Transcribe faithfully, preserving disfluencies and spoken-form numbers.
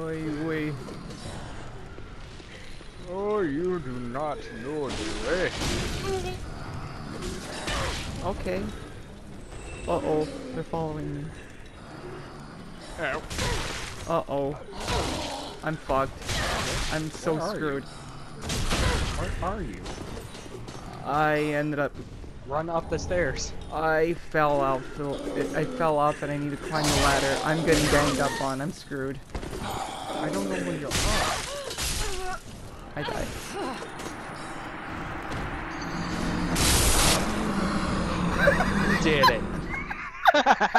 Oi, oi. Oh, you do not know the way. Okay. Uh-oh, they're following me. Ow. Uh-oh. I'm fucked. I'm so Where are screwed. you? Where are you? I ended up... Run up the stairs. I fell out. I fell off and I need to climb the ladder. I'm getting ganged up on. I'm screwed. I don't know where you are. I died. You did it.